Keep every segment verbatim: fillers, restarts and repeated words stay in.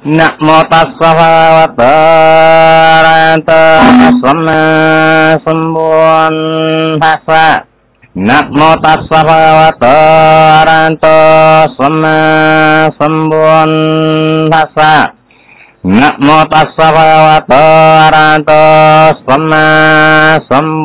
Nam mô tassa bhagavato arahato samma sambuddhassa. Nam mô tassa bhagavato arahato samma sambuddhassa. Nam mô tassa bhagavato arahato samma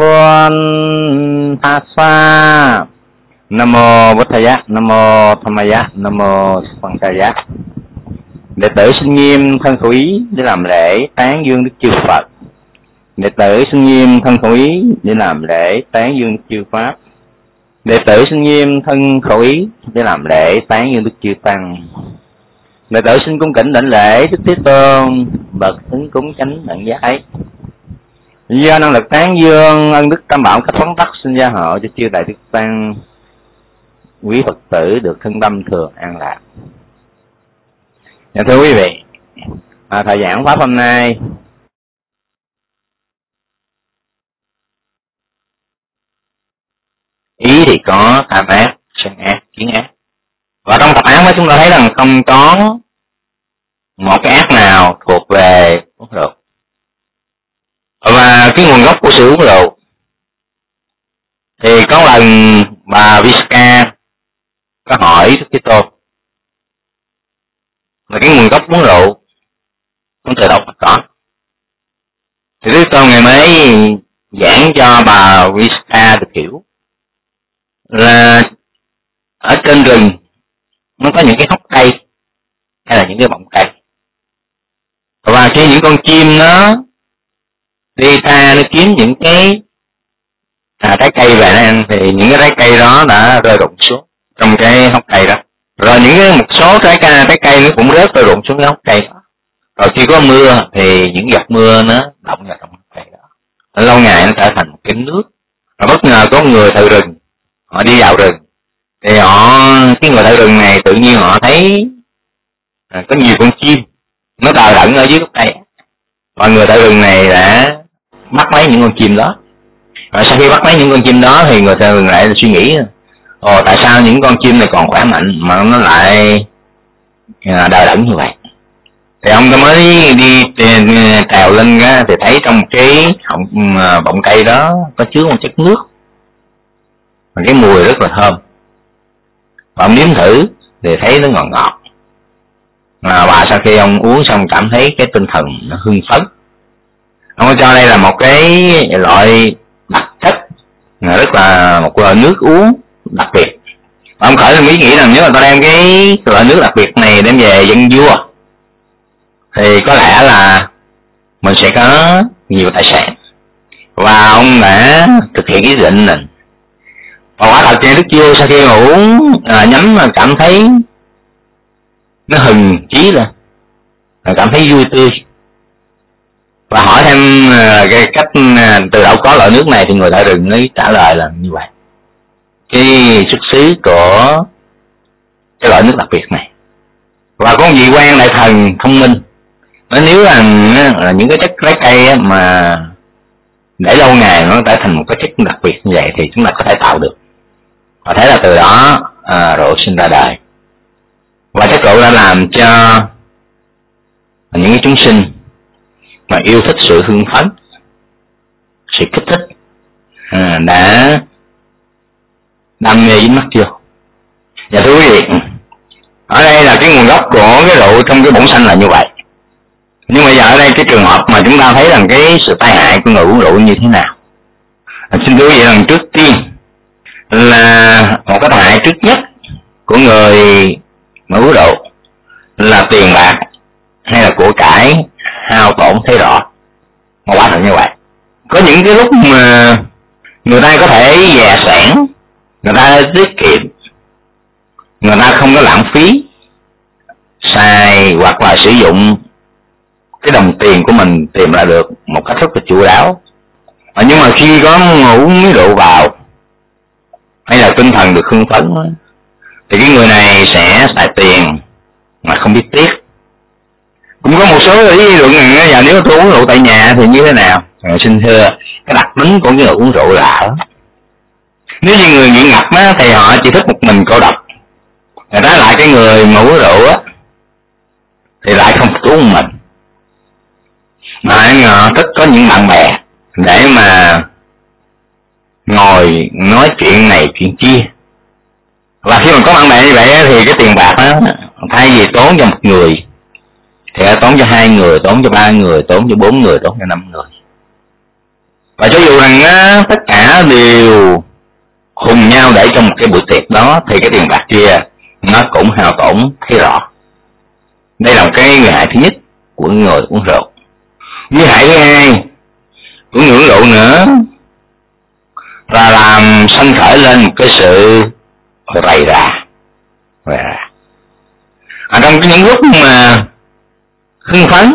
sambuddhassa. Nam mô Bụt Thaya, Nam mô Dhammaya, Nam mô Sanghaya. Đệ tử xin nghiêm thân khẩu ý để làm lễ tán dương Đức Chư Phật. Đệ tử xin nghiêm thân khẩu ý để làm lễ tán dương Đức Chư Pháp. Đệ tử xin nghiêm thân khẩu ý để làm lễ tán dương Đức Chư Tăng. Đệ tử xin cung kính đảnh lễ Đức Thế Tôn, bậc xứng cúng chánh đẳng giác ấy. Do năng lực tán dương ân đức tam bảo cách phóng tắc, xin gia hộ cho chư đại đức tăng, quý Phật tử được thân tâm thường an lạc. Dạ, thưa quý vị, à, thời giảng pháp hôm nay ý thì có tham ác, sân ác, kiến ác. Và trong tập án đó chúng ta thấy rằng không có một cái ác nào thuộc về uống rượu. Và cái nguồn gốc của sự uống rượu thì có lần bà Visca có hỏi Đức Thế Tôn là cái nguồn gốc uống rượu cũng từ đâu mà có. Thì Đức Tôn ngày mới giảng cho bà Visca được hiểu là ở trên rừng nó có những cái hốc cây hay là những cái bọng cây, và khi những con chim nó đi ra nó kiếm những cái à, trái cây về nó ăn thì những cái trái cây đó đã rơi rụng xuống trong cái hốc cây đó. Rồi những cái một số trái cây trái cây nó cũng rớt rơi rụng xuống cái hốc cây đó. Rồi khi có mưa thì những giọt mưa nó động vào trong hốc cây đó. Lâu ngày nó trở thành một cái nước. Rồi bất ngờ có người thợ rừng, họ đi vào rừng thì họ cái người thợ rừng này tự nhiên họ thấy à, có nhiều con chim nó đờ đẫn ở dưới gốc cây, và người thợ rừng này đã bắt lấy những con chim đó. Rồi sau khi bắt lấy những con chim đó thì người thợ rừng lại suy nghĩ, ồ tại sao những con chim này còn khỏe mạnh mà nó lại à, đờ đẫn như vậy. Thì ông ta mới đi trèo lên á, thì thấy trong cái họng bọng cây đó có chứa một chất nước, và cái mùi rất là thơm. Và ông nếm thử thì thấy nó ngọt ngọt. Mà và sau khi ông uống xong cảm thấy cái tinh thần nó hưng phấn. Ông cho đây là một cái loại đặc chất, rất là một loại nước uống đặc biệt. Ông khởi lên ý nghĩ rằng nếu mà ta đem cái loại nước đặc biệt này đem về dân vua thì có lẽ là mình sẽ có nhiều tài sản. Và ông đã thực hiện ý định này. Và quả thật trên Đức Vua sau khi mà uống à, nhắm mà cảm thấy nó hừng chí lên, cảm thấy vui tươi. Và hỏi thêm à, cái cách à, từ đâu có loại nước này thì người thợ rừng mới trả lời là như vậy. Cái xuất xứ của cái loại nước đặc biệt này. Và có một vị quan đại thần thông minh nói nếu là, là những cái chất trái cây mà để lâu ngày nó trở thành một cái chất đặc biệt như vậy thì chúng ta có thể tạo được. Và thế là từ đó à, rượu sinh ra đời. Và chất rượu đã làm cho những cái chúng sinh mà yêu thích sự hưng phấn, sự kích thích à, đã đam mê dính mắt vô. Và thưa quý vị, ở đây là cái nguồn gốc của cái rượu trong cái bổn sanh là như vậy. Nhưng mà giờ ở đây cái trường hợp mà chúng ta thấy rằng cái sự tai hại của người uống rượu như thế nào. À, xin thưa quý vị rằng trước tiên là một cái tai hại trước nhất của người mà uống rượu là tiền bạc hay là của cải hao tổn thấy rõ. Mà quả thật như vậy. Có những cái lúc mà người ta có thể dè sẻn, người ta tiết kiệm, người ta không có lãng phí xài hoặc là sử dụng cái đồng tiền của mình tìm ra được một cách rất là chu đáo. À, nhưng mà khi có uống miếng rượu vào hay là tinh thần được hưng phấn thì cái người này sẽ xài tiền mà không biết tiếc. Cũng có một số ý luận rằng là nếu tôi uống rượu tại nhà thì như thế nào. À, xin thưa, cái đặc tính của người uống rượu lạ lắm. Nếu như người nghiện ngập á, thì họ chỉ thích một mình cô độc. Rồi trái lại cái người mà uống rượu á thì lại không thích uống một mình, mà họ rất có những bạn bè để mà ngồi nói chuyện này chuyện kia. Và khi mà có bạn bè như vậy thì cái tiền bạc đó, thay vì tốn cho một người thì tốn cho hai người, tốn cho ba người, tốn cho bốn người, tốn cho năm người. Và cho dù rằng á, tất cả đều cùng nhau để trong một cái buổi tiệc đó thì cái tiền bạc kia nó cũng hao tổn thấy rõ. Đây là một cái người hại thứ nhất của người uống rượu. Như hại thứ hai của người uống rượu nữa là làm sanh khởi lên một cái sự rầy rà. À, trong những lúc mà hưng phấn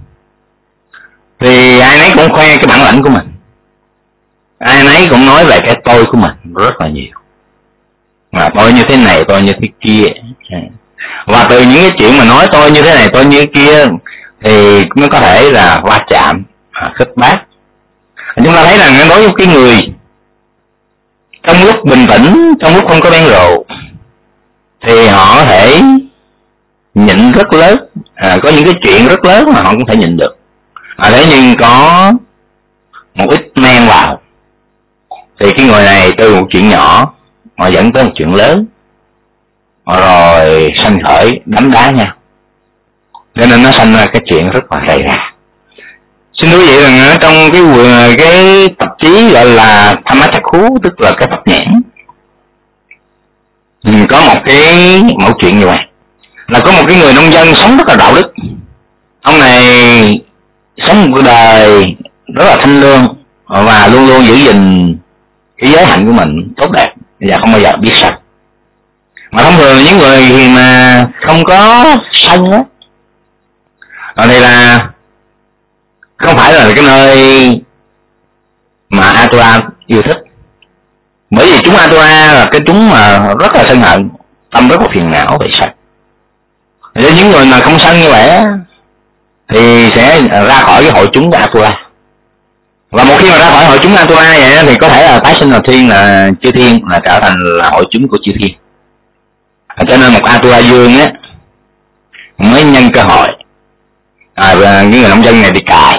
thì ai nấy cũng khoe cái bản lãnh của mình, ai nấy cũng nói về cái tôi của mình rất là nhiều, mà tôi như thế này, tôi như thế kia. Và từ những cái chuyện mà nói tôi như thế này, tôi như thế kia thì nó có thể là va chạm, khích bác. Chúng ta thấy rằng đối với cái người trong lúc bình tĩnh, trong lúc không có men rượu thì họ có thể nhịn rất lớn, à, có những cái chuyện rất lớn mà họ cũng thể nhịn được. À, thế nhưng có một ít men vào thì cái người này từ một chuyện nhỏ mà dẫn tới một chuyện lớn, rồi sanh khởi đấm đá nhau, cho nên nó sanh ra cái chuyện rất là rầy rà. Xin thú vị rằng trong cái cái tạp chí gọi là Thammachakkhu, tức là cái tập nhãn, có một cái mẫu chuyện như vậy, là có một cái người nông dân sống rất là đạo đức. Ông này sống một đời rất là thanh lương và luôn luôn giữ gìn cái giới hạnh của mình tốt đẹp và không bao giờ biết sân. Mà thông thường những người mà không có sân á thì là không phải là cái nơi mà Atua yêu thích, bởi vì chúng Atua là cái chúng mà rất là sân hận, tâm rất là phiền não về sân. Để những người mà không sân như vậy thì sẽ ra khỏi cái hội chúng của Atua. Và một khi mà ra khỏi hội chúng Atua vậy thì có thể là tái sinh vào thiên, là chư thiên, là trở thành là hội chúng của chư thiên. Cho nên một Atua dương á mới nhân cơ hội à, và những người nông dân này đi cài,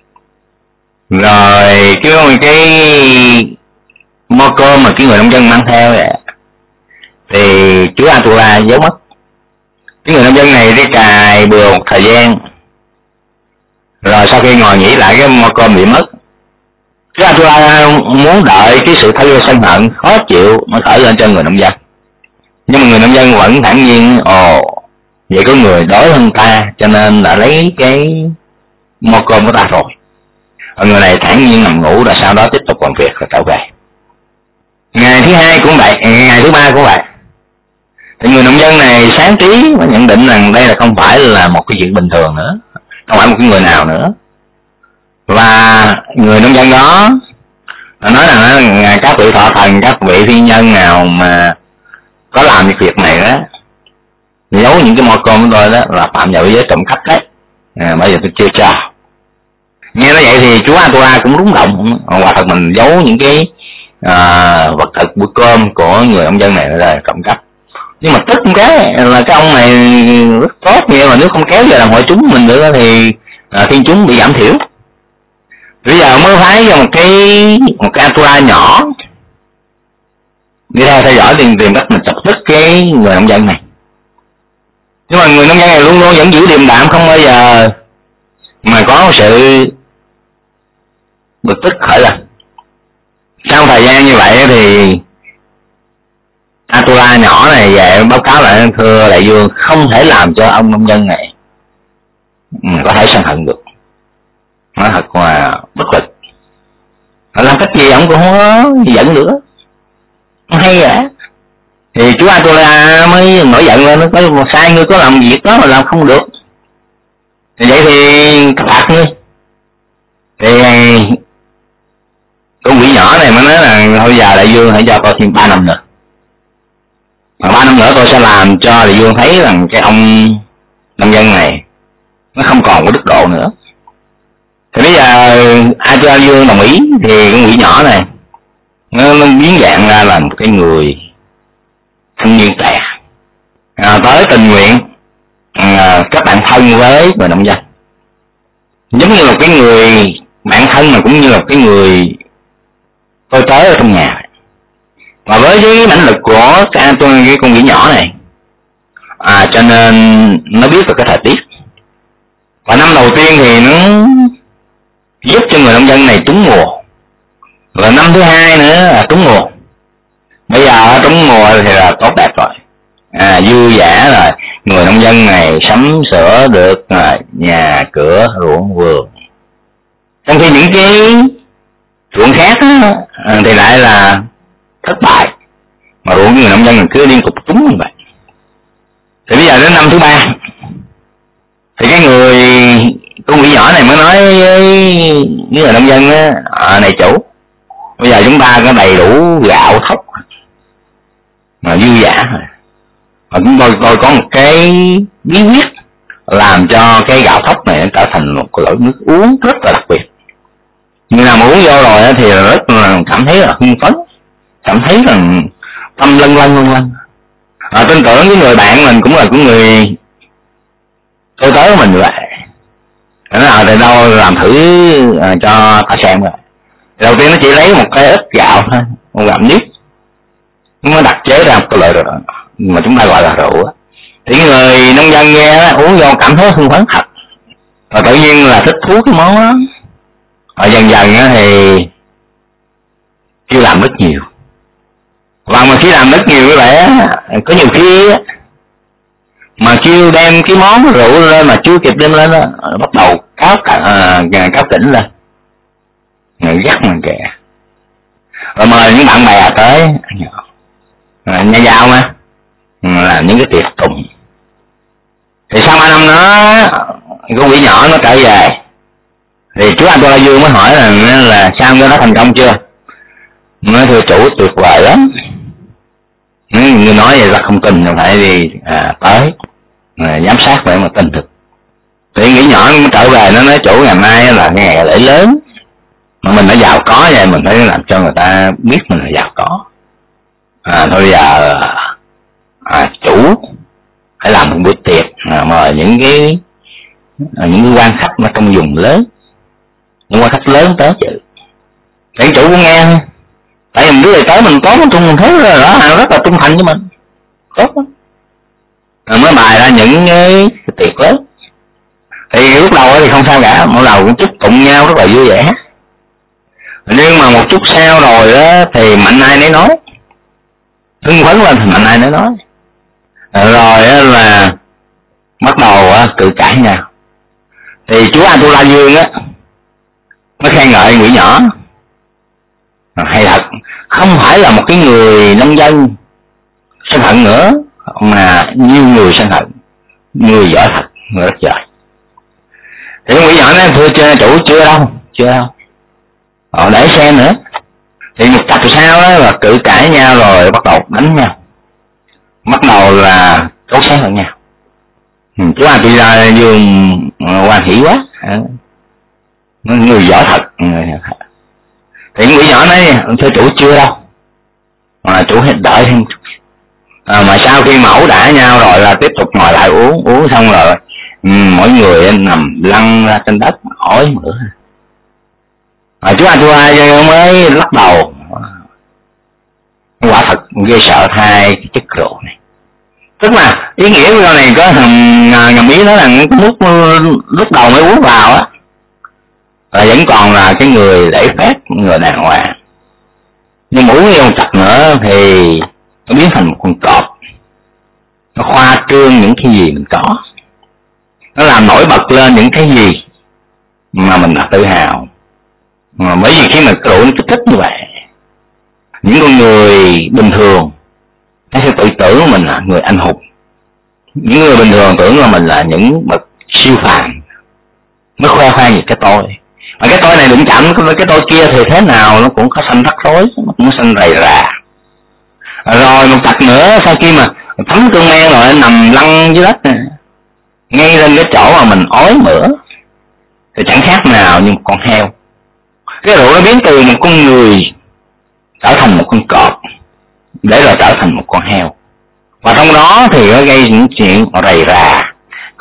rồi cái cái mo cơm mà cái người nông dân mang theo vậy thì chú Atua giấu mất. Cái người nông dân này đi cài bừa một thời gian, rồi sau khi ngồi nghĩ lại cái mo cơm bị mất, chú Atua muốn đợi cái sự thay sân hận khó chịu mới khởi lên cho người nông dân. Nhưng mà người nông dân vẫn thản nhiên, ồ vậy có người đói hơn ta cho nên là lấy cái mo cơm của ta rồi. Và người này thản nhiên nằm ngủ, rồi sau đó tiếp tục làm việc rồi trở về. Ngày thứ hai cũng vậy, ngày thứ ba cũng vậy. Thì người nông dân này sáng trí và nhận định rằng đây là không phải là một cái chuyện bình thường nữa, không phải một cái người nào nữa. Và người nông dân đó nói rằng các vị thọ thần, các vị thiên nhân nào mà có làm việc việc này đó, giấu những cái mo cơm của tôi đó là phạm vào giới trộm cắp đấy. À, bây giờ tôi chưa cho. Nghe nói vậy thì chú Atua cũng rúng động, quả thật mình giấu những cái à, vật thực bữa cơm của người nông dân này là trộm cắp. Nhưng mà tức cái là cái ông này rất tốt, nhưng mà nếu không kéo về làm hội chúng mình nữa thì à, thiên chúng bị giảm thiểu. Bây giờ mới phái cho một cái một cái Atua nhỏ đi theo theo dõi tìm tìm cách mình chọc tức cái người nông dân này. Nhưng mà người nông dân này luôn luôn vẫn giữ điềm đạm, không bao giờ mà có sự bực tức khởi lên. Sau thời gian như vậy thì Atua nhỏ này về báo cáo lại, thưa đại vương, không thể làm cho ông nông dân này có thể sân hận được. Nó thật là bất lực. Họ làm cách gì ông cũng không có giận nữa. Hay vậy. Thì chú Atua mới nổi giận lên, nó có một sai ngươi có làm việc đó mà làm không được. Thì vậy thì các phạt ngươi. Thì con quỷ nhỏ này mới nói là thôi giờ đại vương hãy cho tôi thêm ba năm nữa. Mà ba năm nữa tôi sẽ làm cho đại vương thấy rằng cái ông nông dân này nó không còn có đức độ nữa. Thì bây giờ Atua vương đồng ý thì con quỷ nhỏ này nó, nó biến dạng ra là một cái người thanh niên trẻ à, tới tình nguyện à, là các bạn thân với người nông dân, giống như là cái người bạn thân mà cũng như là cái người tôi tới ở trong nhà. Và với cái mãnh lực của cái, cái con quỷ nhỏ này, à, cho nên nó biết được cái thời tiết. Và năm đầu tiên thì nó giúp cho người nông dân này trúng mùa. Và năm thứ hai nữa là trúng mùa. Bây giờ trúng mùa thì là tốt đẹp rồi, à, vui vẻ rồi. Người nông dân này sắm sửa được à, nhà cửa ruộng vườn. Trong khi những cái ruộng khác á, thì lại là thất bại, mà ruộng người nông dân mình cứ liên tục trúng như vậy. Thì bây giờ đến năm thứ ba thì cái người con quỷ nhỏ này mới nói với người nông dân á, à, này chủ, bây giờ chúng ta có đầy đủ gạo thóc mà dư dả rồi, và chúng tôi tôi có một cái bí quyết làm cho cái gạo thóc này trở thành một loại nước uống rất là đặc biệt. Người nào mà uống vô rồi thì rất là cảm thấy là hưng phấn, cảm thấy là tâm lân lân lân lân. À, tin tưởng với người bạn mình cũng là của người tôi tới của mình vậy. Thế nào thì đâu làm thử à, cho ta xem rồi. Đầu tiên nó chỉ lấy một cái ít gạo thôi, một gạo nếp, nó đặc chế ra một cái loại rồi mà chúng ta gọi là rượu á. Thì người nông dân nghe uống vô cảm thấy hưng phấn thật, và tự nhiên là thích thú cái món đó. Và dần dần thì kêu làm rất nhiều. Và mà khi làm rất nhiều như vậy á, có nhiều khi á, mà kêu đem cái món rượu lên mà chưa kịp đem lên đó, bắt đầu cáo à, cáo tỉnh lên, gắt mà kìa, rồi mời những bạn bè tới à, nhà giàu mà làm những cái tiệc tùng. Thì sau ba năm đó, con quỷ nhỏ nó trở về, thì chú anh tôi Dương mới hỏi là là sao nó thành công chưa? Nói thưa chủ tuyệt vời lắm. Người nói vậy là không tin, không phải đi à, tới à, giám sát vậy mà tin được. Thì nghĩ nhỏ nó trở về nó nói chủ ngày mai là ngày lễ lớn, mà mình đã giàu có vậy mình phải làm cho người ta biết mình là giàu có. À, thôi bây giờ à, chủ phải làm một bữa tiệc à, mời những cái à, những cái quan khách mà trong vùng lớn, những quan khách lớn tới chứ. Thì chủ cũng nghe thôi. Tại vì mình đứa này tới mình có một trung mình thấy là rõ rất là trung thành với mình, tốt lắm. Rồi mới bài ra những cái tiệc lớn. Thì lúc đầu thì không sao cả, mỗi đầu cũng chúc tụng nhau rất là vui vẻ. Nhưng mà một chút sau rồi đó thì mạnh ai nấy nói, hưng phấn lên thì mạnh ai nấy nói. Rồi là bắt đầu cự cãi nhau. Thì chú Anh Tu La Dương á nó khen ngợi quỷ nhỏ hay thật, không phải là một cái người nông dân sân hận nữa, mà nhiều người sân hận, người giỏi thật, người rất giỏi. Thì quỷ nhỏ nói thưa chưa chủ, chưa đâu, chưa đâu, họ để xem nữa. Thì một tập sau đó là cự cãi nhau rồi bắt đầu đánh nhau, bắt đầu là cấu xé lẫn nhau. Ừ, chú Anh Tu La Dương hoan hỉ quá, người giỏi thật. Thì quỷ nhỏ nói thưa chủ chưa đâu, mà chủ đợi thêm chút. À, mà sau khi mẫu đả nhau rồi là tiếp tục ngồi lại uống, uống xong rồi ừ, mỗi người nằm lăn ra trên đất ói mửa. À, chú anh chú ai mới lắc đầu, quả thật ghê sợ thay cái chất rượu này. Tức là ý nghĩa của này có thằng ngầm ý nói là cái nước lúc đầu mới uống vào á là vẫn còn là cái người lễ phép, người đàng hoàng. Nhưng mà uống vô một chặt nữa thì nó biến thành một con cọp, nó khoa trương những cái gì mình có, nó làm nổi bật lên những cái gì mà mình là tự hào. Mà bởi vì khi mà cái rượu nó kích thích như vậy, những con người bình thường nó sẽ tự tưởng mình là người anh hùng, những người bình thường tưởng là mình là những bậc siêu phàm, nó khoe khoang gì cái tôi. Mà cái tôi này đụng chạm cái tôi kia thì thế nào nó cũng có xanh rắc rối, nó cũng xanh rầy rà. Rồi một tặc nữa sau khi mà thấm cơn men rồi nằm lăn dưới đất nè, ngay lên cái chỗ mà mình ói mửa, thì chẳng khác nào như một con heo. Cái rượu nó biến từ một con người trở thành một con cọp, để rồi trở thành một con heo. Và trong đó thì nó gây những chuyện rầy rà,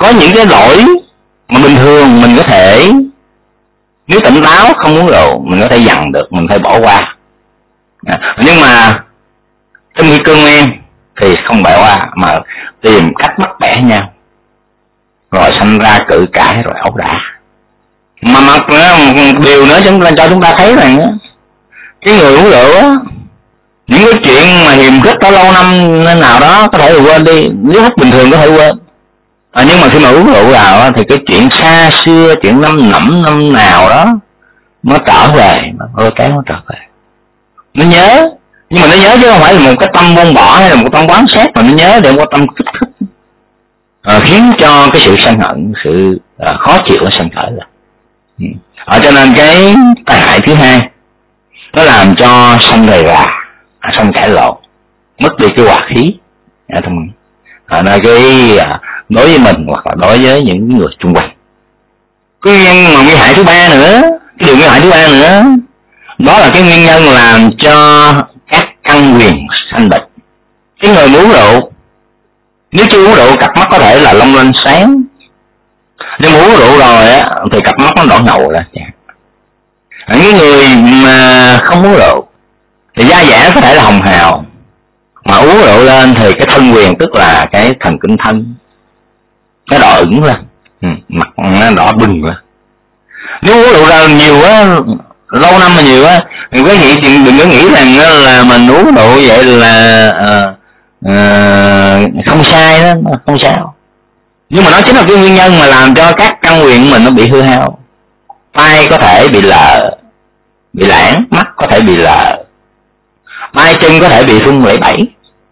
có những cái lỗi mà bình thường mình có thể, nếu tỉnh táo không uống rượu mình có thể dằn được, mình có thể bỏ qua. À, nhưng mà trong khi cơn men thì không bỏ qua mà tìm cách bắt bẻ nhau, rồi sanh ra cự cãi rồi ẩu đả. Mà một điều nữa chúng ta cho chúng ta thấy rằng cái người uống rượu á, những cái chuyện mà hiềm khích có lâu năm nào đó có thể là quên đi, nếu hút bình thường có thể quên. À, nhưng mà khi mà uống rượu vào thì cái chuyện xa xưa, chuyện năm nẫm năm nào đó nó trở về, nó ôi cái nó trở về, nó nhớ. Nhưng mà nó nhớ chứ không phải là một cái tâm buông bỏ hay là một tâm quán xét, mà nó nhớ để một tâm kích thích, à, khiến cho cái sự sân hận, sự à, khó chịu nó sanh khởi ra. Ừ. À, cho nên cái tai hại thứ hai nó làm cho sanh rầy rà, sanh cãi lộn, mất đi cái hòa khí. À, à, là cái à, đối với mình hoặc là đối với những người xung quanh. Cái nguyên nhân mà nguy hại thứ ba nữa, cái điều nguy hại thứ ba nữa, đó là cái nguyên nhân làm cho các căn quyền sanh bệnh. Cái người uống rượu, nếu chưa uống rượu cặp mắt có thể là long lanh sáng, nhưng mà uống rượu rồi á thì cặp mắt nó đỏ ngầu ra. Những người mà không uống rượu thì da dẻ có thể là hồng hào, mà uống rượu lên thì cái thân quyền, tức là cái thần kinh thân, nó đỏ ửng lên, ừ, mặt nó đỏ bừng lên. Nếu uống rượu ra nhiều á, lâu năm mà nhiều á, đừng có nghĩ đừng có nghĩ rằng là mình uống rượu vậy là uh, uh, không sai đó, không sao. Nhưng mà nó chính là cái nguyên nhân mà làm cho các căn quyền mình nó bị hư hao. Tai có thể bị lờ, bị lãng, mắt có thể bị lờ, tay chân có thể bị rung lẩy bẩy.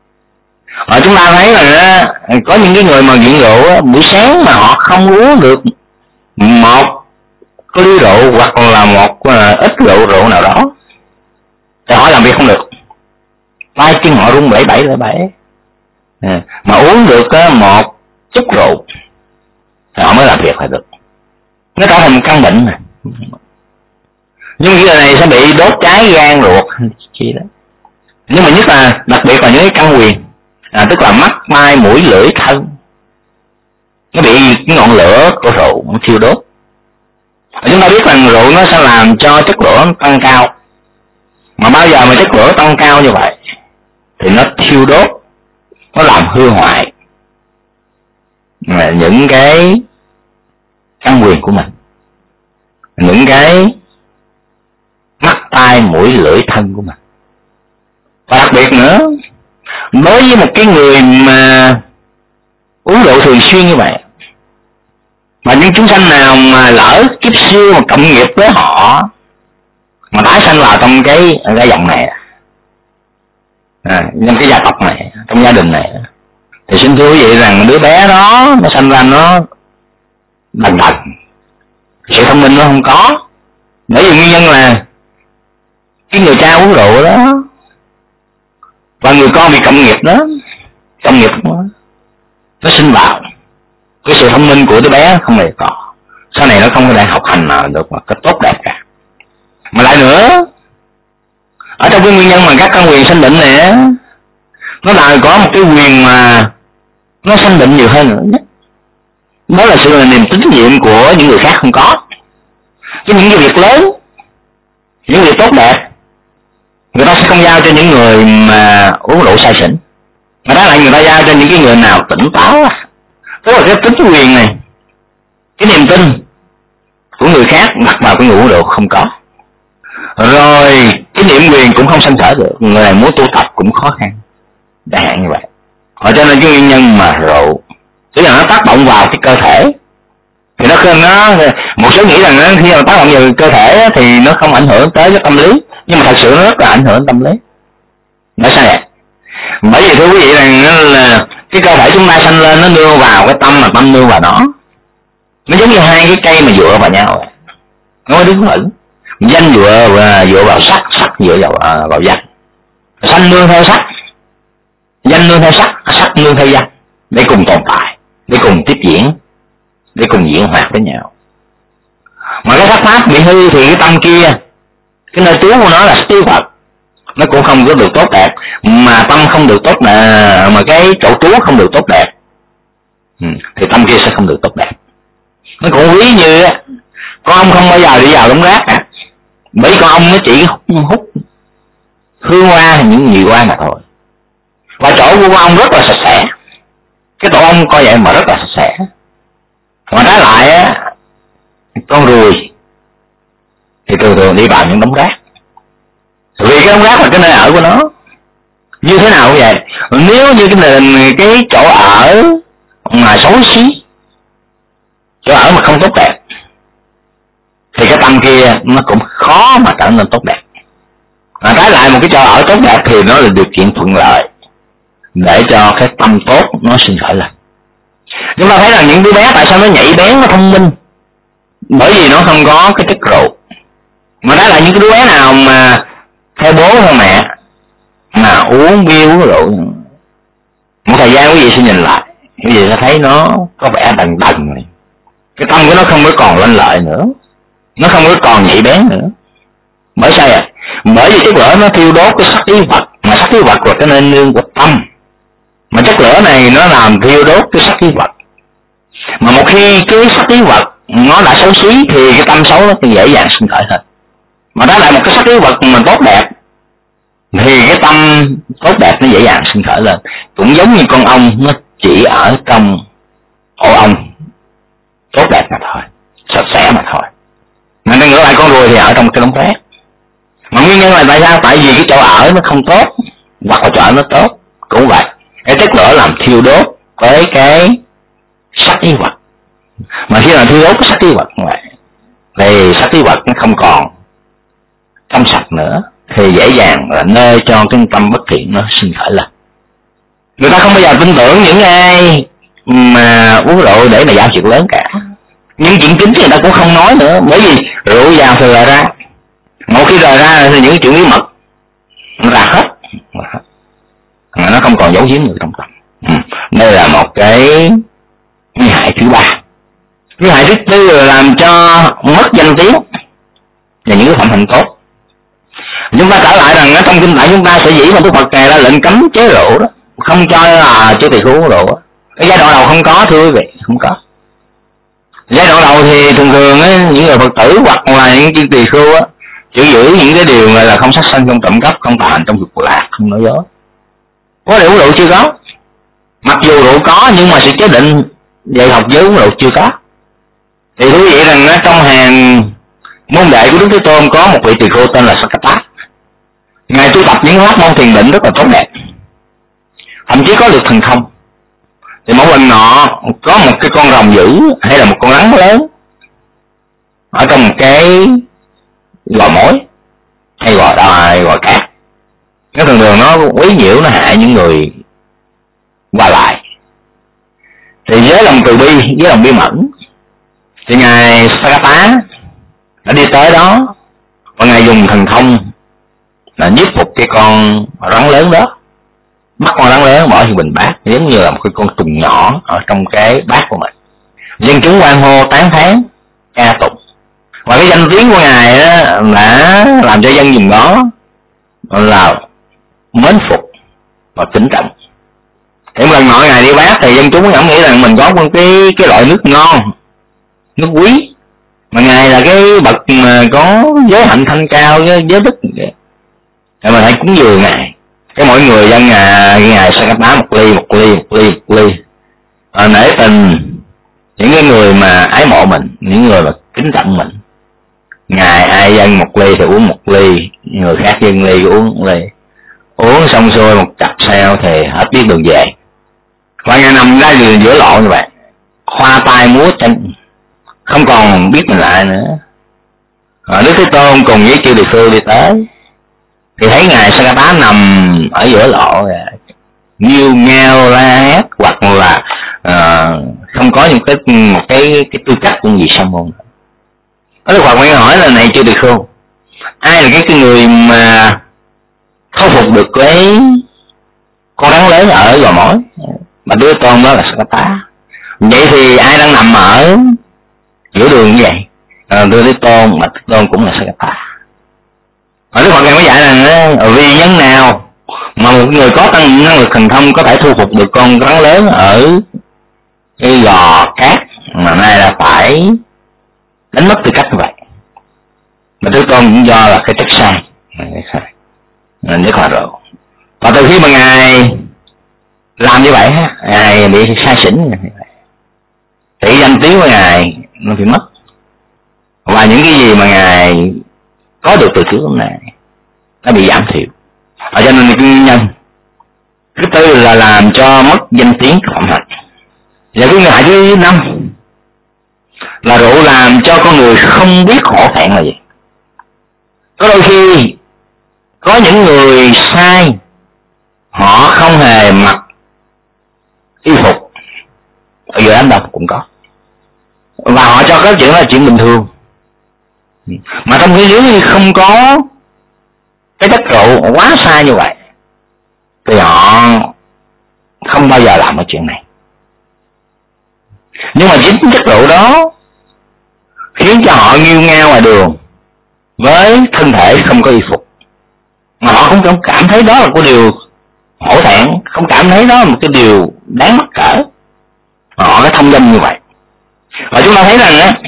Và chúng ta thấy là có những cái người mà nghiện rượu buổi sáng mà họ không uống được một cái ly rượu hoặc là một uh, ít rượu rượu nào đó thì họ làm việc không được, tay chân họ rung lẩy bẩy lẩy bẩy. À, mà uống được uh, một chút rượu thì họ mới làm việc là được. Nó trở thành một căn bệnh này. Nhưng cái này sẽ bị đốt cháy gan ruột chi đó. Nhưng mà nhất là đặc biệt là những cái căn quyền, à, tức là mắt, tai, mũi, lưỡi, thân, nó bị cái ngọn lửa của rượu nó thiêu đốt. Chúng ta biết rằng rượu nó sẽ làm cho chất lửa tăng cao, mà bao giờ mà chất lửa tăng cao như vậy thì nó thiêu đốt, nó làm hư hoại những cái căn quyền của mình, những cái mắt, tai, mũi, lưỡi, thân của mình. Và đặc biệt nữa, đối với một cái người mà uống rượu thường xuyên như vậy, mà những chúng sanh nào mà lỡ kiếp xưa mà cộng nghiệp với họ mà tái sanh vào trong cái cái dòng này, à, trong cái gia tộc này, trong gia đình này, thì xin thưa quý vị rằng đứa bé đó nó sanh ra nó đần đần, sự thông minh nó không có, bởi vì nguyên nhân là cái người cha uống rượu đó và người con bị cộng nghiệp đó, cộng nghiệp đó, nó sinh vào cái sự thông minh của đứa bé không hề có, sau này nó không có thể học hành nào được một cách tốt đẹp cả. Mà lại nữa, ở trong cái nguyên nhân mà các căn quyền sanh bệnh này, nó là có một cái quyền mà nó sanh bệnh nhiều hơn nữa nhất, đó là sự là niềm tín nhiệm của những người khác không có. Chứ những cái việc lớn, những việc tốt đẹp, người ta sẽ không giao cho những người mà uống rượu say xỉn, mà đó lại người ta giao cho những cái người nào tỉnh táo. Tức là cái tính quyền này, cái niềm tin của người khác đặt vào cái người uống rượu không có, rồi cái niệm quyền cũng không sanh khởi được, người này muốn tu tập cũng khó khăn, đại hạn như vậy. Và cho nên cái nguyên nhân mà rượu, tức là nó tác động vào cái cơ thể, thì nó không, nó một số nghĩ rằng nó, khi mà tác động vào cơ thể thì nó không ảnh hưởng tới cái tâm lý, nhưng mà thật sự nó rất là ảnh hưởng tâm lý. Nói sao vậy? Bởi vì thưa quý vị rằng là cái cơ thể chúng ta sanh lên, nó đưa vào cái tâm, mà tâm đưa vào đó, nó giống như hai cái cây mà dựa vào nhau, nó đứng vững. Danh dựa và dựa vào sắc, sắc dựa vào uh, vào danh. Sanh nương theo sắc, danh nương theo sắc, sắc nương theo danh, để cùng tồn tại, để cùng tiếp diễn, để cùng diễn hoạt với nhau. Mà cái sắc pháp bị hư thì cái tâm kia, cái nơi trú của nó là tiêu Phật, nó cũng không có được tốt đẹp, mà tâm không được tốt, là mà cái chỗ trú không được tốt đẹp, ừ, thì tâm kia sẽ không được tốt đẹp. Nó cũng ví như con ong không bao giờ đi vào đống rác cả, bởi con ong nó chỉ hút, hút hương hoa những nhụy hoa mà thôi. Và chỗ của con ong rất là sạch sẽ, cái tổ ong coi vậy mà rất là sạch sẽ. Mà trái lại á, con ruồi thì thường thường đi vào những đống rác, vì cái đống rác là cái nơi ở của nó. Như thế nào cũng vậy, nếu như cái nền cái chỗ ở mà xấu xí, chỗ ở mà không tốt đẹp, thì cái tâm kia nó cũng khó mà trở nên tốt đẹp. Mà trái lại một cái chỗ ở tốt đẹp thì nó là điều kiện thuận lợi để cho cái tâm tốt nó sinh khởi lên. Chúng ta thấy là những đứa bé tại sao nó nhạy bén, nó thông minh, bởi vì nó không có cái chất rượu. Mà đó là những cái đứa bé nào mà theo bố theo mẹ mà uống bia uống rượu, một thời gian quý vị sẽ nhìn lại, quý vị sẽ thấy nó có vẻ đần đần này, cái tâm của nó không có còn lanh lợi nữa, nó không có còn nhạy bén nữa. Bởi sao vậy? Bởi vì chất lửa nó thiêu đốt cái sắc ý vật, mà sắc ý vật là cái nên nương của tâm, mà chất lửa này nó làm thiêu đốt cái sắc ý vật. Mà một khi cái sắc ý vật nó đã xấu xí thì cái tâm xấu nó cũng dễ dàng sinh khởi hơn. Mà đó lại một cái sắc ý vật mà tốt đẹp thì cái tâm tốt đẹp nó dễ dàng sinh khởi lên. Cũng giống như con ong, nó chỉ ở trong ổ ong tốt đẹp mà thôi, sạch sẽ mà thôi. Mà nên ngược lại con ruồi thì ở trong cái đống rác. Mà nguyên nhân là tại sao? Tại vì cái chỗ ở nó không tốt, hoặc là chỗ ở nó tốt. Cũng vậy, cái chất lửa làm thiêu đốt với cái sắc ý vật. Mà khi nào thiêu đốt cái sắc ý vật như vậy thì sắc ý vật nó không còn trong sạch nữa, thì dễ dàng là nơi cho cái tâm bất thiện nó sinh khởi lên. Người ta không bao giờ tin tưởng những ai mà uống rượu để mà giao chuyện lớn cả. Nhưng chuyện chính thì người ta cũng không nói nữa, bởi vì rượu vào thì rời ra. Một khi rời ra thì những chuyện bí mật nó ra hết, mà nó không còn giấu giếm người trong tâm. Ừ. Đây là một cái nguy hại thứ ba. Nguy hại thứ tư là làm cho mất danh tiếng và những cái phẩm hạnh tốt. Chúng ta trở lại rằng trong kinh tạng chúng ta sẽ dĩ mà Đức Phật Ngài ra lệnh cấm chế rượu đó, không cho là chư tỳ khưu uống rượu đó. Cái giai đoạn đầu không có, thưa quý vị, không có. Giai đoạn đầu thì thường thường ấy, những người Phật tử hoặc là những chư tỳ khưu á, chỉ giữ những cái điều này là không sát sanh, không trộm cắp, không tà hành, trong dục lạc, không nói dối. Có để uống rượu chưa có. Mặc dù rượu có nhưng mà sự chế định dạy học giới uống rượu chưa có. Thì thú vị rằng trong hàng môn đệ của Đức Thế Tôn có một vị tỳ khưu tên là Sakata. Ngài tu tập những pháp môn thiền định rất là tốt đẹp, thậm chí có được thần thông. Thì mỗi lần nọ có một cái con rồng dữ hay là một con rắn lớn ở trong một cái gò mối hay gò đò gò cát, nó thường thường nó quấy nhiễu, nó hại những người qua lại. Thì với lòng từ bi, với lòng bi mẫn, thì ngài Sakata đã đi tới đó và ngài dùng thần thông là nhiếp phục cái con rắn lớn đó, bắt con rắn lớn bỏ vào bình bát, giống như là một cái con trùng nhỏ ở trong cái bát của mình. Dân chúng hoan hô tán thán ca tụng, và cái danh tiếng của ngài đó đã làm cho dân vùng đó là mến phục và kính trọng. Thì một lần nọ ngài đi bát thì dân chúng ngẫm nghĩ rằng mình có một cái cái loại nước ngon, nước quý, mà ngài là cái bậc mà có giới hạnh thanh cao, với giới đức vậy, thì mình hãy cúng dường ngài. Cái mỗi người dân ngài ngài Sakata một ly một ly một ly một ly, à, nể tình những cái người mà ái mộ mình, những người mà kính trọng mình. Ngài ai dân một ly thì uống một ly, người khác dân ly uống một ly, uống xong xuôi một cặp sao thì hết biết đường về. Và ngài nằm ra giữa, giữa lộ như vậy, khoa tay múa chân, không còn biết mình lại nữa. Ở Đức Thế Tôn cùng với chư tỳ khưu đi tới, thì thấy ngài Sakata nằm ở giữa lộ, nghiêu ngao la hét, hoặc là uh, không có những cái một cái cái tư cách của gì sanh môn. Đức Phật mới hỏi là này chư tỳ khưu, ai là cái, cái người mà khôi phục được cái con rắn lớn ở gò mối? Mà đứa con đó là Sakata. Vậy thì ai đang nằm ở giữa đường như vậy? À, Đức Thế Tôn, mà Thế Tôn cũng là Sakata. Và Đức Phật ngài mới dạy rằng vì nhân nào mà một người có tăng năng lực thần thông có thể thu phục được con rắn lớn ở cái gò cát mà nay là phải đánh mất tư cách như vậy. Mà Thế Tôn cũng do là cái chất sai nên rất là rộ. Và từ khi mà ngài làm như vậy, ngài bị sai xỉn, thì danh tiếng của ngài nó bị mất, và những cái gì mà ngài có được từ trước hôm nay nó bị giảm thiểu. Và cho nên là nguyên nhân thứ tư là làm cho mất danh tiếng phạm hạnh. Và cái ngại thứ năm là rượu làm cho con người không biết khổ thẹn là gì. Có đôi khi có những người sai, họ không hề mặc y phục ở giữa đám đông cũng có, và họ cho cái chuyện là chuyện bình thường. Mà trong cái dưới không có cái chất rượu quá sai như vậy thì họ không bao giờ làm cái chuyện này. Nhưng mà chính chất rượu đó khiến cho họ nghiêu ngao ngoài đường với thân thể không có y phục, mà họ không cảm thấy đó là một điều hổ thẹn, không cảm thấy đó là một cái điều đáng mắc cỡ. Họ cái thông dâm như vậy. Và chúng ta thấy rằng á,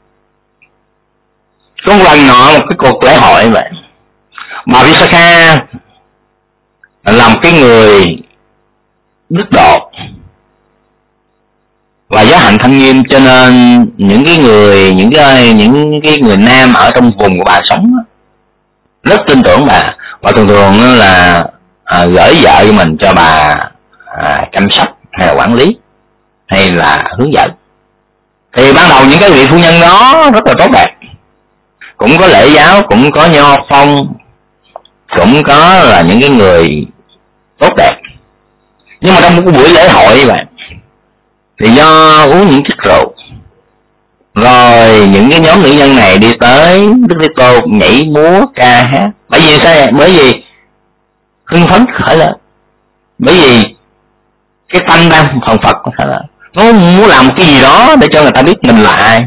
có một lần nọ một cái cuộc lễ hội như vậy, bà Visakha là một cái người đức độ và giáo hạnh thanh nghiêm, cho nên những cái người những cái những cái người nam ở trong vùng của bà sống rất tin tưởng bà, và thường thường là à, gửi vợ của mình cho bà à, chăm sóc hay là quản lý hay là hướng dẫn. Thì ban đầu những cái vị phu nhân đó rất là tốt đẹp, cũng có lễ giáo, cũng có nho phong, cũng có là những cái người tốt đẹp. Nhưng mà trong một cái buổi lễ hội như vậy thì do uống những chất rượu, rồi những cái nhóm nữ nhân này đi tới Đức Thế Tôn nhảy múa ca hát. Bởi vì sao vậy? Bởi vì hưng phấn khởi lên, bởi vì cái tâm đang phần Phật khởi lên, nó muốn làm cái gì đó để cho người ta biết mình là ai.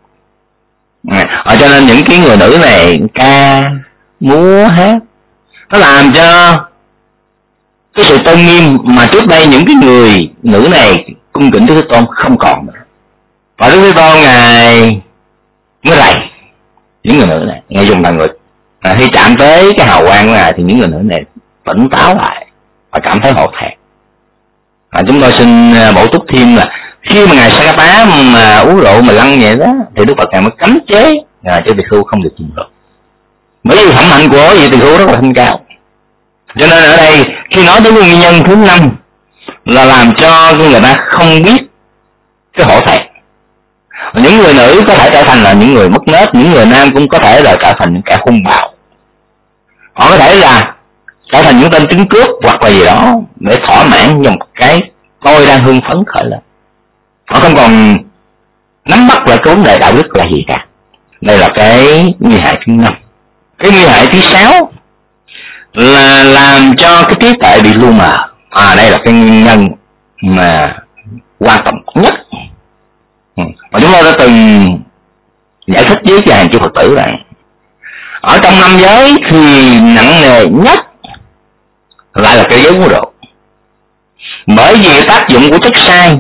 À, cho nên những cái người nữ này ca múa hát, nó làm cho cái sự tôn nghiêm mà trước đây những cái người nữ này cung kính Đức Thế Tôn không còn nữa. Và Đức Thế Tôn ngài mới rầy những người nữ này, ngài dùng tàn ngực. À, khi chạm tới cái hào quang của ngài thì những người nữ này tỉnh táo lại và cảm thấy hổ thẹn. À, chúng tôi xin bổ túc thêm là khi mà ngài Sakapa mà uống rượu mà lăng vậy đó thì Đức Phật ngài mới cấm chế à, cho tỳ khưu không được dùng rượu, bởi vì phẩm hạnh của vị tỳ khưu rất là thanh cao. Cho nên ở đây khi nói đến nguyên nhân thứ năm là làm cho người ta không biết cái hổ thẹn. Những người nữ có thể trở thành là những người mất nết, những người nam cũng có thể là trở thành những kẻ hung bạo. Họ có thể là trở thành những tên trứng cướp hoặc là gì đó để thỏa mãn trong một cái tôi đang hưng phấn khởi lên. Họ không còn nắm bắt lại cái vấn đề đạo đức là gì cả. Đây là cái nguy hại thứ năm. Cái nguy hại thứ sáu là làm cho cái trí tuệ bị lu mờ. À, đây là cái nguyên nhân mà quan trọng nhất. Và chúng tôi đã từng giải thích với cho hàng chư Phật tử rằng ở trong năm giới thì nặng nề nhất lại là cái giới uống rượu, bởi vì tác dụng của chất sai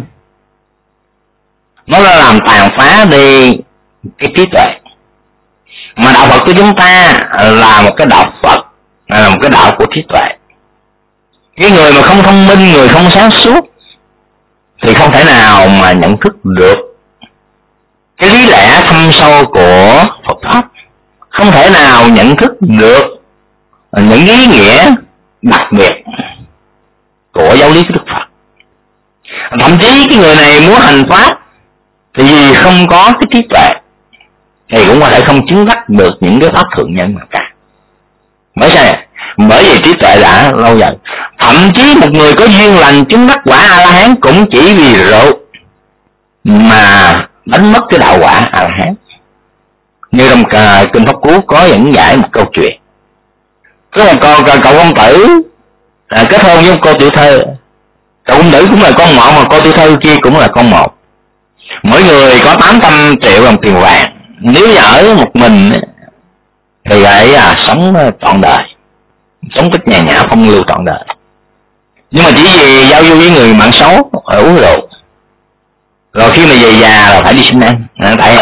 nó là làm tàn phá đi cái trí tuệ. Mà đạo Phật của chúng ta là một cái đạo Phật, là một cái đạo của trí tuệ. Cái người mà không thông minh, người không sáng suốt thì không thể nào mà nhận thức được cái lý lẽ thâm sâu của Phật Pháp, không thể nào nhận thức được những ý nghĩa đặc biệt của giáo lý của Đức Phật. Thậm chí cái người này muốn hành Pháp thì vì không có cái trí tuệ thì cũng có thể không chứng đắc được những cái Pháp thượng nhân mà cả. Bởi sao? Bởi vì trí tuệ đã lâu dần. Thậm chí một người có duyên lành chứng đắc quả A-la-hán cũng chỉ vì rượu mà đánh mất cái đạo quả A-la-hán. Như trong kinh Pháp Cú có dẫn giải một câu chuyện. Có một cậu, cậu công tử à, kết hôn với một cô tiểu thơ. Cậu công tử cũng là con một, mà cô tiểu thơ kia cũng là con một. Mỗi người có tám trăm triệu đồng tiền vàng. Nếu như ở một mình thì phải à, sống trọn đời, sống tích nhàn nhã phong lưu trọn đời. Nhưng mà chỉ vì giao du với người bạn xấu, uống rượu, Rồi khi mà về già là phải đi sinh ăn, tại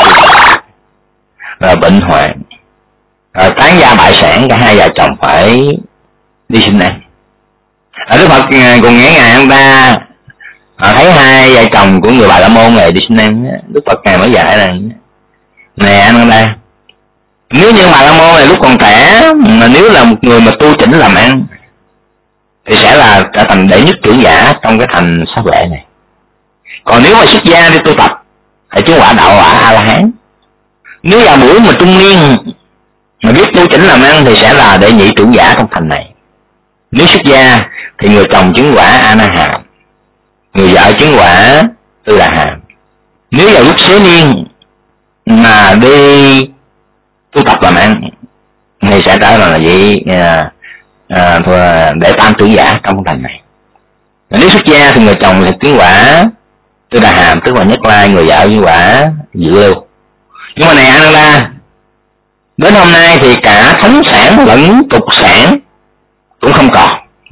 rồi bệnh hoạn, rồi tán gia bại sản, cả hai vợ chồng phải đi sinh ăn. Ở Đức Phật cùng nghe ngài ông ta thấy hai vợ chồng của người Bà La Môn này đi sinh ăn, Đức Phật ngài mới dạy rằng nè anh ông ta, nếu như Bà La Môn này lúc còn trẻ mà nếu là một người mà tu chỉnh làm ăn thì sẽ là trở thành đệ nhất trưởng giả trong cái thành Xá Vệ này. Còn nếu mà xuất gia đi tu tập thì chứng quả đạo quả A La Hán. Nếu là buổi mà trung niên mà biết tu chỉnh làm ăn thì sẽ là đệ nhị trưởng giả trong thành này. Nếu xuất gia thì người chồng chứng quả A Na Hàm, người vợ chứng quả Tư Đà Hàm. Nếu vào lúc xế niên mà đi tu tập làm ăn thì sẽ trở thành là gì à, à, để tam trưởng giả trong thành này. Nếu xuất gia thì người chồng thì chứng quả Tư Đà Hàm, tức là Nhất Lai, người vợ chứng quả Dự Lưu. Nhưng mà này anh ta, đến hôm nay thì cả thánh sản lẫn tục sản cũng không còn.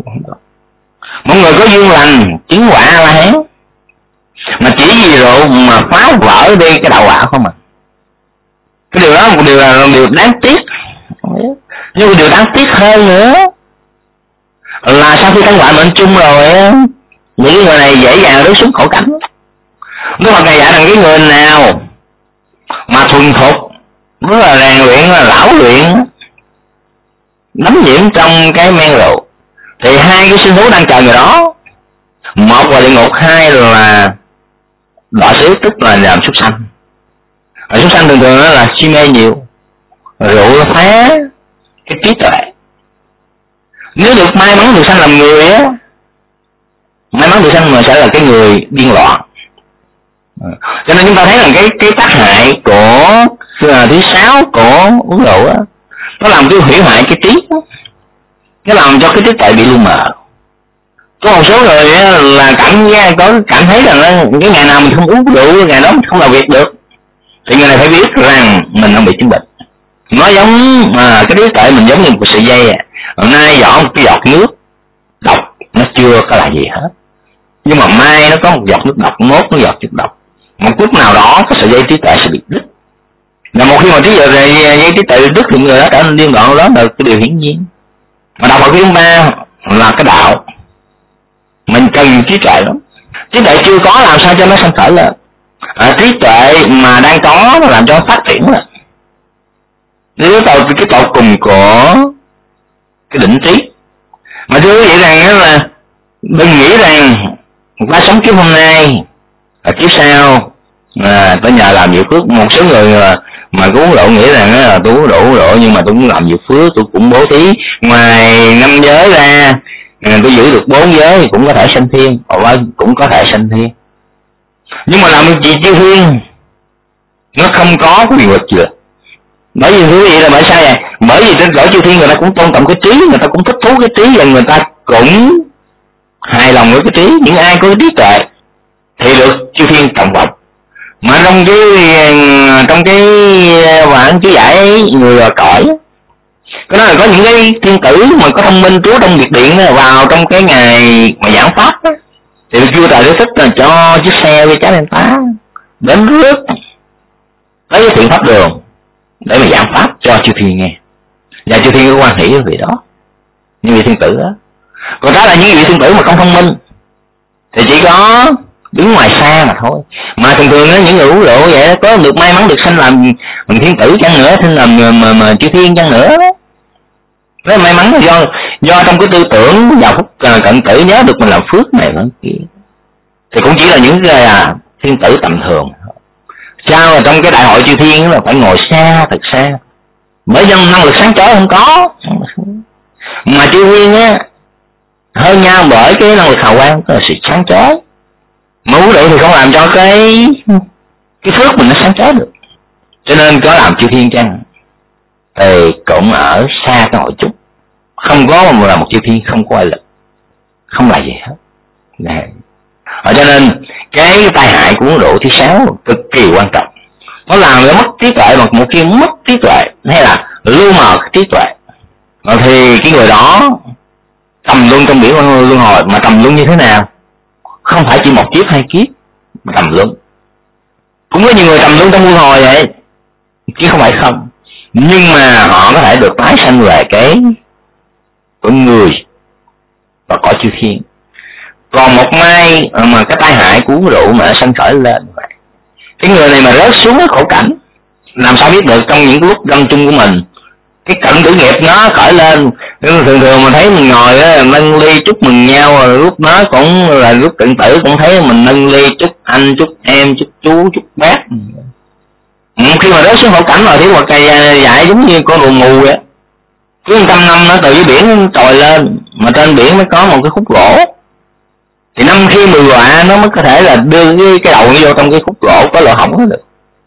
Mọi người có duyên lành chứng quả A La Hán, mà chỉ vì rượu mà phá vỡ đi cái đạo quả không à. Cái điều đó một điều là một điều đáng tiếc. Nhưng một điều đáng tiếc hơn nữa là sau khi thắng quả mệnh chung rồi á, những người này dễ dàng rớt xuống khổ cảnh. Đức Phật ngài dạy rằng cái người nào mà thuần thục, rất là rèn luyện, là lão luyện, đắm nhiễm trong cái men rượu, thì hai cái sinh thú đang chờ người đó, một là địa ngục, hai là đọa xứ, tức là làm súc sanh. Ở súc sanh thường thường là si mê nhiều, rượu phá cái trí tuệ. Nếu được may mắn được sanh làm người á, may mắn được sanh mà sẽ là cái người điên loạn. Cho nên chúng ta thấy rằng cái cái tác hại của thứ sáu của uống rượu á, nó làm cái hủy hoại cái trí, nó làm cho cái trí tuệ bị lu mờ. Có một số người là cảm giác có cảm thấy rằng cái ngày nào mình không uống rượu, ngày đó mình không làm việc được, thì người này phải biết rằng mình đang bị chứng bệnh. Nó giống à, cái trí tuệ mình giống như một sợi dây, hôm nay dọn một cái giọt nước độc nó chưa có là gì hết, nhưng mà mai nó có một giọt nước độc, mốt nó giọt nước độc, một lúc nào đó cái sợi dây trí tuệ sẽ bị đứt. Và một khi mà trí tuệ dây trí tuệ đứt thì người đó trở nên điên loạn, đó là cái điều hiển nhiên. Mà đạo Phật của chúng ta là cái đạo mình cần trí tuệ lắm. Trí tuệ chưa có làm sao cho nó sanh khởi lên, à, trí tuệ mà đang có nó làm cho nó phát triển lên. Nếu tôi cái tột cùng của cái định trí. Mà thưa quý vị rằng là đừng nghĩ rằng ta sống kiếp hôm nay và kiếp sau à, tôi nhờ làm nhiều phước. Một số người mà, mà có uống rượu nghĩ rằng là tôi uống rượu rượu nhưng mà tôi cũng làm nhiều phước, tôi cũng bố thí ngoài năm giới ra, tôi giữ được bốn giới thì cũng có thể sanh thiên, hoặc cũng có thể sanh thiên. Nhưng mà làm gì chư thiên nó không có quyền lực gì. Bởi vì quý vị là bởi sao vậy? Bởi vì trên cõi chư thiên người ta cũng tôn trọng cái trí, người ta cũng thích thú cái trí, và người ta cũng hài lòng với cái trí. Những ai có cái trí tuệ thì được chư thiên trọng vọng. Mà trong cái trong cái bản chú giải người ở cõi, có nói là có những cái thiên tử mà có thông minh trú trong biệt điện đó, vào trong cái ngày mà giảng pháp đó, thì được vua Trời Đế thích là cho chiếc xe với trái đen tá đến rước tới cái thiện pháp đường để mà giảng pháp cho chư thiên nghe, và chư thiên có quan hỷ với vị đó, những vị thiên tử đó. Còn đó là những vị thiên tử mà không thông minh thì chỉ có đứng ngoài xa mà thôi. Mà thường thường á, những người uống rượu vậy đó, có được may mắn được sanh làm mình thiên tử chăng nữa, sanh làm mà, mà, mà chư thiên chăng nữa đó, rất may mắn là do do trong cái tư tưởng vào phút uh, cận tử nhớ được mình làm phước này đó kia, thì cũng chỉ là những cái à, thiên tử tầm thường. Sao là trong cái đại hội chư thiên là phải ngồi xa thật xa, bởi do năng lực sáng chói không có. Mà chư thiên á hơn nhau bởi cái năng lực hào quang, tức là sự sáng chói. Mà uống rượu thì không làm cho cái cái phước mình nó sáng chói được. Cho nên có làm chư thiên chăng thì cũng ở xa cái hội chút, không có mà là một chư thiên không có ai lực, không là gì hết. Này. Cho nên cái tai hại của uống rượu thứ sáu cực kỳ quan trọng. Nó làm cho mất trí tuệ, mà một khi mất trí tuệ hay là lu mờ trí tuệ, thì cái người đó trầm luân trong biển luân hồi. Mà trầm luân như thế nào? Không phải chỉ một kiếp hai kiếp, trầm luân. Cũng có nhiều người trầm luân trong luân hồi vậy, chứ không phải không. Nhưng mà họ có thể được tái sanh về cái con người và cõi chư thiên. Còn một mai mà cái tai hại của uống rượu mà sanh khởi lên, cái người này mà rớt xuống cái khổ cảnh, làm sao biết được trong những lúc lâm chung của mình cái cận tử nghiệp nó khởi lên. Thường thường mà thấy mình ngồi á, nâng ly chúc mừng nhau, rồi lúc nó cũng là lúc cận tử cũng thấy mình nâng ly chúc anh, chúc em, chúc chú, chúc bác. Ừ, khi mà rớt xuống khổ cảnh rồi thì một cây dại giống như con rùa mù vậy. Cứ một trăm năm nó từ dưới biển trồi lên, mà trên biển mới có một cái khúc gỗ. Thì năm khi mười quả nó mới có thể là đưa cái, cái đầu vô trong cái khúc gỗ có lỗ hổng đó được.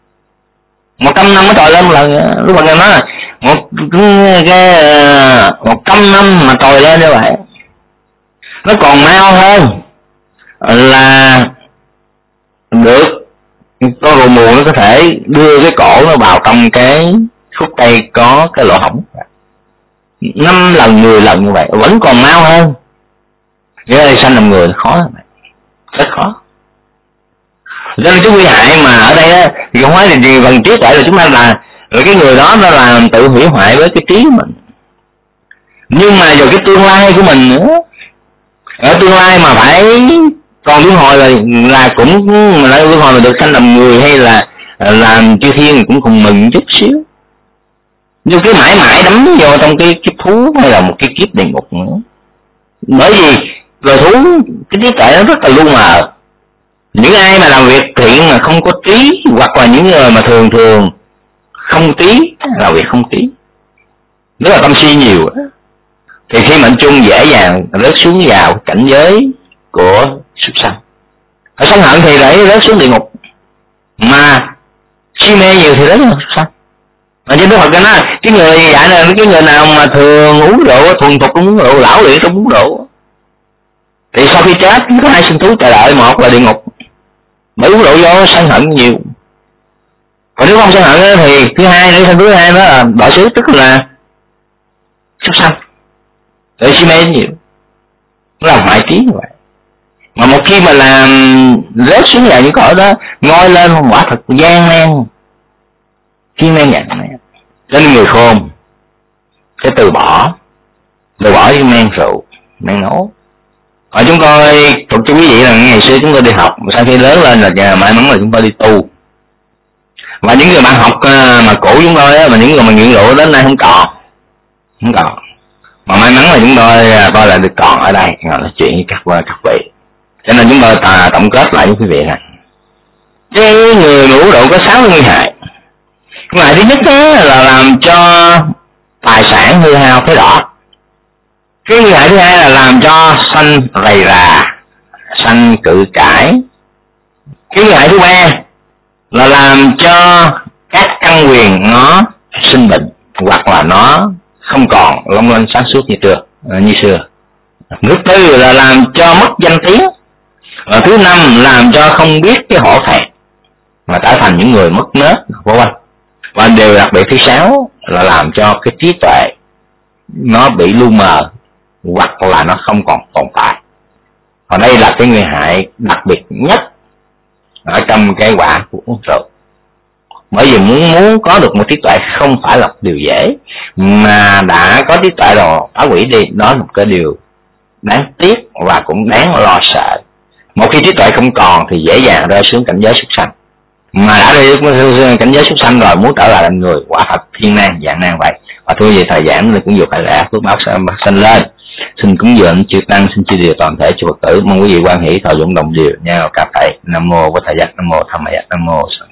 Một trăm năm mới trồi lên một lần. Lúc mà nói là một cái một trăm năm mà trồi lên như vậy, nó còn mau hơn là được con rùa mù nó có thể đưa cái cổ nó vào trong cái khúc cây có cái lỗ hổng. Năm lần mười lần như vậy vẫn còn mau hơn. Vậy là sanh làm người nó khó lắm, rất khó. Cho nên cái nguy hại mà ở đây á, thì không phải là gì phần trí tuệ là chúng ta là rồi cái người đó nó làm tự hủy hoại với cái trí của mình. Nhưng mà rồi cái tương lai của mình nữa, ở tương lai mà phải còn luân hồi rồi là cũng mà lại luân hồi mà được sanh làm người hay là làm chư thiên cũng cùng mừng chút xíu. Nhưng cái mãi mãi đắm vô trong cái kiếp thú hay là một cái kiếp địa ngục nữa. Bởi vì loài thú cái trí tuệ nó rất là lu mờ. Những ai mà làm việc thiện mà không có trí, hoặc là những người mà thường thường không trí, làm việc không trí, rất là tâm si nhiều, thì khi mệnh chung dễ dàng rớt xuống vào cảnh giới của súc sanh. Ở sân hận thì để rớt xuống địa ngục, mà si mê nhiều thì rớt xuống súc sanh. Mà trên Đức Phật nói cái người dạy là cái người nào mà thường uống rượu, thuần thục uống rượu, lão luyện trong uống rượu, thì sau khi chết có hai sinh thú chờ đợi, một là địa ngục, bởi uống rượu vô sân hận nhiều. Còn nếu không sân hận thì thứ hai nữa, sinh thứ hai đó là đọa xứ, tức là súc sanh. Để si mê nhiều, nó làm hại trí như vậy. Mà một khi mà làm rớt xuống vào những cõi đó, ngoi lên quả thật gian nan, kiên nan nhận này. Cho nên người khôn sẽ từ bỏ, từ bỏ những men rượu, men nấu. Ở chúng tôi thuộc cho quý vị là ngày xưa chúng tôi đi học, sau khi lớn lên là may mắn là chúng tôi đi tu. Và những người bạn học mà cũ chúng tôi á, mà những người mà nghiện rượu đến nay không còn, không còn. Mà may mắn là chúng tôi coi là được còn ở đây nói chuyện với các các vị. Cho nên chúng tôi à, tổng kết lại với quý vị này, cái người uống rượu có sáu nguy hại. Nguy hại thứ nhất là làm cho tài sản hư hao phế đỏ. Cái nguy hại thứ hai là làm cho sanh rầy rà, sanh cự cãi. Cái nguy hại thứ ba là làm cho các căn quyền nó sinh bệnh, hoặc là nó không còn long lanh sáng suốt như xưa, như xưa. Thứ tư là làm cho mất danh tiếng. Và thứ năm làm cho không biết cái hổ thẹn, mà trở thành những người mất nết vô quanh. Và điều đặc biệt thứ sáu là làm cho cái trí tuệ nó bị lu mờ, hoặc là nó không còn tồn tại. Và đây là cái nguy hại đặc biệt nhất ở trong cái quả của uống rượu. Bởi vì muốn muốn có được một trí tuệ không phải là điều dễ, mà đã có trí tuệ rồi phá hủy đi, đó là một cái điều đáng tiếc và cũng đáng lo sợ. Một khi trí tuệ không còn thì dễ dàng rơi xuống cảnh giới súc sanh. Mà đã rơi xuống cảnh giới súc sanh rồi, muốn trở lại làm người quả thật thiên nan dạng nan vậy. Và thưa gì thời gian thì cũng vừa phải lẽ phước báo sanh lên. Xin cúng dường chư tăng, xin chia điều toàn thể chư Phật tử, mong quý vị quan hỷ thọ dụng đồng điều nhau cả thầy. Nam mô Bổn Thầy Giác, Nam mô Tham Maya, Nam mô